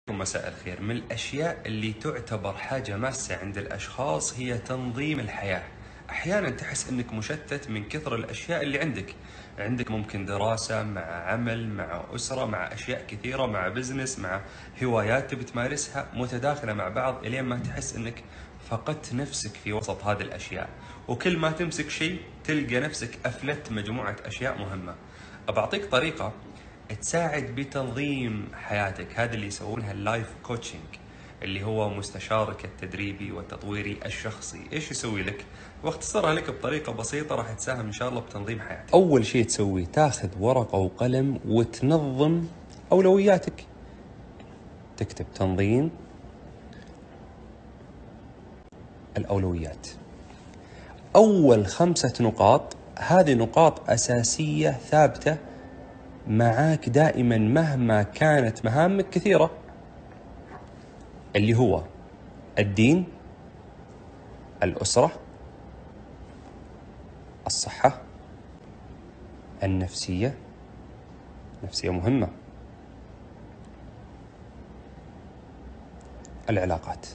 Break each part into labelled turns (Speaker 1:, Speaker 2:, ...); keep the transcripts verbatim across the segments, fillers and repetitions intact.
Speaker 1: مساء الخير. من الأشياء اللي تعتبر حاجة ماسة عند الأشخاص هي تنظيم الحياة. أحيانا تحس أنك مشتت من كثر الأشياء اللي عندك عندك ممكن دراسة مع عمل مع أسرة مع أشياء كثيرة مع بزنس مع هوايات تبي تمارسها متداخلة مع بعض، إلين ما تحس أنك فقدت نفسك في وسط هذه الأشياء، وكل ما تمسك شيء تلقى نفسك أفلت مجموعة أشياء مهمة. أبعطيك طريقة تساعد بتنظيم حياتك، هذا اللي يسوونها اللايف كوتشنج، اللي هو مستشارك التدريبي والتطويري الشخصي. ايش يسوي لك؟ واختصرها لك بطريقة بسيطة راح تساهم ان شاء الله بتنظيم حياتك. اول شيء تسويه تاخذ ورقة وقلم وتنظم اولوياتك، تكتب تنظيم الاولويات. اول خمسة نقاط، هذه نقاط اساسية ثابتة معاك دائما مهما كانت مهامك كثيرة، اللي هو الدين، الأسرة، الصحة، النفسية، نفسية مهمة، العلاقات.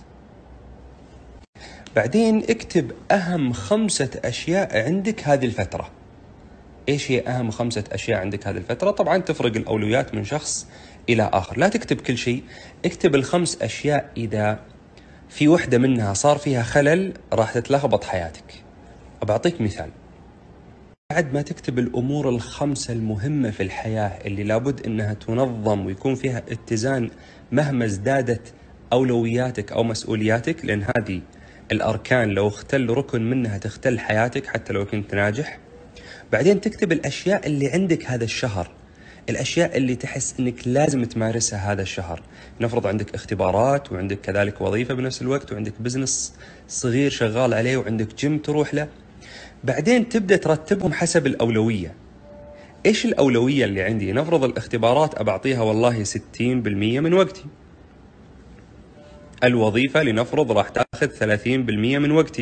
Speaker 1: بعدين اكتب أهم خمسة أشياء عندك هذه الفترة. إيش هي أهم خمسة أشياء عندك هذه الفترة؟ طبعا تفرق الأولويات من شخص إلى آخر، لا تكتب كل شيء، اكتب الخمس أشياء إذا في وحدة منها صار فيها خلل راح تتلخبط حياتك. أبعطيك مثال. بعد ما تكتب الأمور الخمسة المهمة في الحياة اللي لابد أنها تنظم ويكون فيها اتزان مهما ازدادت أولوياتك أو مسؤولياتك، لأن هذه الأركان لو اختل ركن منها تختل حياتك حتى لو كنت ناجح. بعدين تكتب الأشياء اللي عندك هذا الشهر، الأشياء اللي تحس أنك لازم تمارسها هذا الشهر. نفرض عندك اختبارات وعندك كذلك وظيفة بنفس الوقت وعندك بزنس صغير شغال عليه وعندك جيم تروح له. بعدين تبدأ ترتبهم حسب الأولوية. إيش الأولوية اللي عندي؟ نفرض الاختبارات أبعطيها والله ستين بالمية من وقتي، الوظيفة لنفرض راح تأخذ ثلاثين بالمية من وقتي،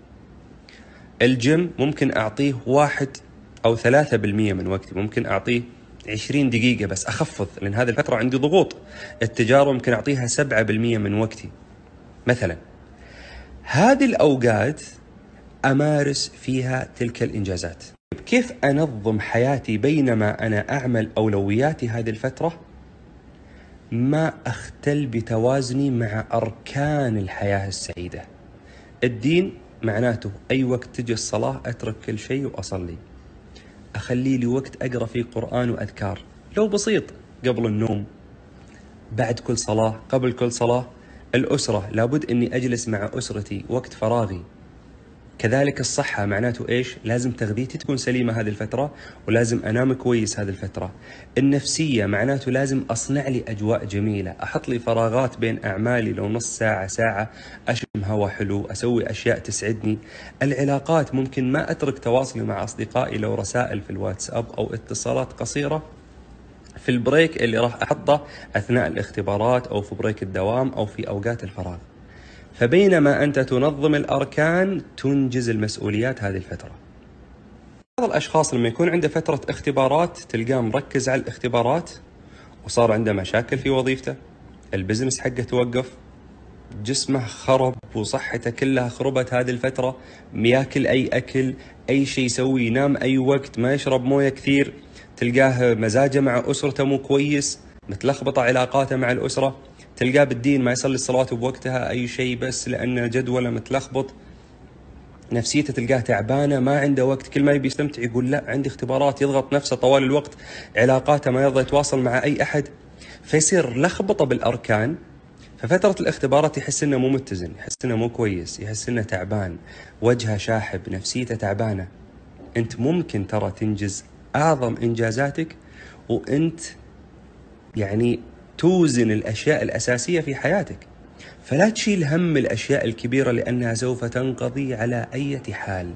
Speaker 1: الجيم ممكن أعطيه واحد أو ثلاثة بالمية من وقتي، ممكن أعطيه عشرين دقيقة بس أخفض لأن هذه الفترة عندي ضغوط. التجارة ممكن أعطيها سبعة بالمية من وقتي مثلا. هذه الأوقات أمارس فيها تلك الإنجازات. كيف أنظم حياتي بينما أنا أعمل أولوياتي هذه الفترة ما أختل بتوازني مع أركان الحياة السعيدة؟ الدين معناته أي وقت تجي الصلاة أترك كل شيء وأصلي، أخلي لي وقت أقرأ فيه قرآن وأذكار لو بسيط قبل النوم، بعد كل صلاة، قبل كل صلاة. الأسرة لابد أني أجلس مع أسرتي وقت فراغي. كذلك الصحة معناته إيش؟ لازم تغذيتي تكون سليمة هذه الفترة ولازم أنام كويس هذه الفترة. النفسية معناته لازم أصنع لي أجواء جميلة، أحط لي فراغات بين أعمالي لو نص ساعة ساعة، أشم هواء حلو، أسوي أشياء تسعدني. العلاقات ممكن ما أترك تواصلي مع أصدقائي لو رسائل في الواتساب أو اتصالات قصيرة في البريك اللي راح أحطه أثناء الاختبارات أو في بريك الدوام أو في أوقات الفراغ. فبينما أنت تنظم الأركان تنجز المسؤوليات هذه الفترة. بعض الأشخاص لما يكون عنده فترة اختبارات تلقاه مركز على الاختبارات وصار عنده مشاكل في وظيفته، البزنس حقه توقف، جسمه خرب وصحته كلها خربت هذه الفترة، ياكل أي أكل، أي شيء يسوي، ينام أي وقت، ما يشرب موية كثير، تلقاه مزاجه مع أسرته مو كويس، متلخبطة علاقاته مع الأسرة، تلقاه بالدين ما يصلي الصلاة بوقتها، أي شيء بس لأن جدوله متلخبط، نفسيته تلقاه تعبانة، ما عنده وقت، كل ما يبي يستمتع يقول لا عندي اختبارات، يضغط نفسه طوال الوقت، علاقاته ما يرضى يتواصل مع أي أحد، فيصير لخبطة بالأركان. ففترة الاختبارات يحس إنه مو متزن، يحس إنه مو كويس، يحس إنه تعبان، وجهه شاحب، نفسيته تعبانة. أنت ممكن ترى تنجز أعظم إنجازاتك وأنت يعني توزن الأشياء الأساسية في حياتك. فلا تشيل هم الأشياء الكبيرة لأنها سوف تنقضي على أي حال.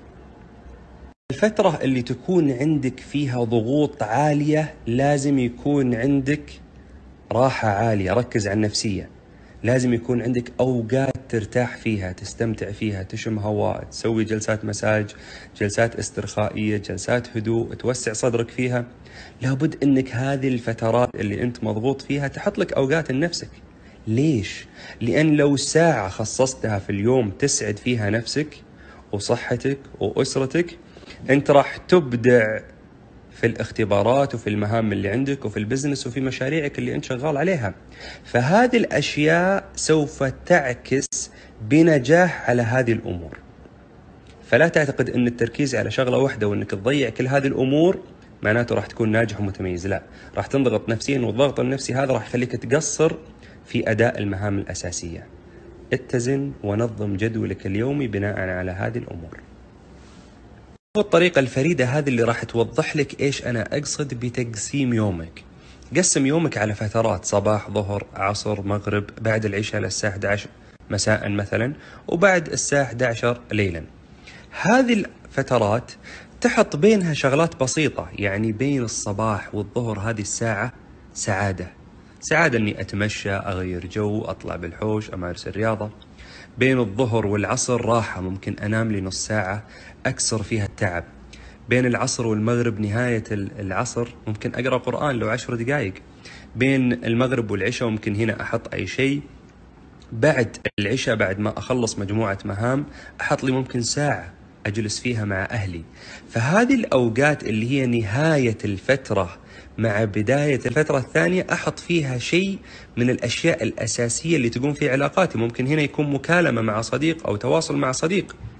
Speaker 1: الفترة اللي تكون عندك فيها ضغوط عالية لازم يكون عندك راحة عالية، ركز على النفسية. لازم يكون عندك أوقات ترتاح فيها، تستمتع فيها، تشم هواء، تسوي جلسات مساج، جلسات استرخائية، جلسات هدوء، توسع صدرك فيها. لابد أنك هذه الفترات اللي أنت مضغوط فيها تحط لك أوقات لنفسك، ليش؟ لأن لو ساعة خصصتها في اليوم تسعد فيها نفسك وصحتك وأسرتك، أنت راح تبدع في الاختبارات وفي المهام اللي عندك وفي البزنس وفي مشاريعك اللي أنت شغال عليها. فهذه الأشياء سوف تعكس بنجاح على هذه الأمور. فلا تعتقد أن التركيز على شغلة واحدة وأنك تضيع كل هذه الأمور معناته راح تكون ناجح ومتميز. لا، راح تنضغط نفسيا، والضغط النفسي هذا راح يخليك تقصر في أداء المهام الأساسية. اتزن ونظم جدولك اليومي بناء على هذه الأمور. الطريقة الفريدة هذه اللي راح توضح لك إيش أنا أقصد بتقسيم يومك. قسم يومك على فترات: صباح، ظهر، عصر، مغرب، بعد العشاء للساعة أحد عشر مساء مثلا، وبعد الساعة أحد عشر ليلا. هذه الفترات تحط بينها شغلات بسيطة، يعني بين الصباح والظهر هذه الساعة سعادة سعادة أني أتمشى، أغير جو، أطلع بالحوش، أمارس الرياضة. بين الظهر والعصر راحة، ممكن أنام لي نص ساعة أكسر فيها التعب. بين العصر والمغرب نهاية العصر ممكن أقرأ قرآن لو عشر دقائق. بين المغرب والعشاء ممكن هنا أحط أي شيء. بعد العشاء بعد ما أخلص مجموعة مهام أحط لي ممكن ساعة أجلس فيها مع أهلي. فهذه الأوقات اللي هي نهاية الفترة مع بداية الفترة الثانية أحط فيها شيء من الأشياء الأساسية اللي تقوم في علاقاتي. ممكن هنا يكون مكالمة مع صديق أو تواصل مع صديق.